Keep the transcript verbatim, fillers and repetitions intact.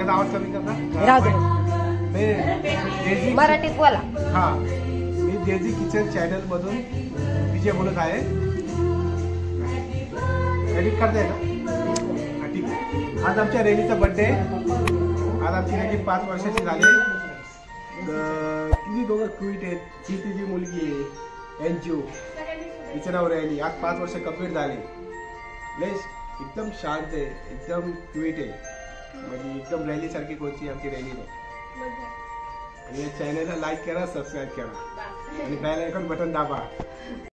माझा आवाज कमी करता राहू दे. मी डेझी मराठीत बोला. हा मी डेझी किचन चॅनल मधून विजय बोलत आहे. एडिट करताय ना? हा ठीक आहे. आज आमच्या रेनीचा बर्थडे. आज आमची रेनी पाच वर्षाची झाली. किती दोघं क्विट आहेत. ही तिची मुलगी आहे एनजीओ, तिचं नाव रेनी. आज पाच वर्ष कंप्लीट झाले. लय एकदम शांत आहे, एकदम क्विट आहे, म्हणजे एकदम रॅली सारखी कोणची आमची रॅली नाही. आणि या चॅनलला लाईक करा, सबस्क्राईब करा आणि बेल आयकॉन बटन दाबा.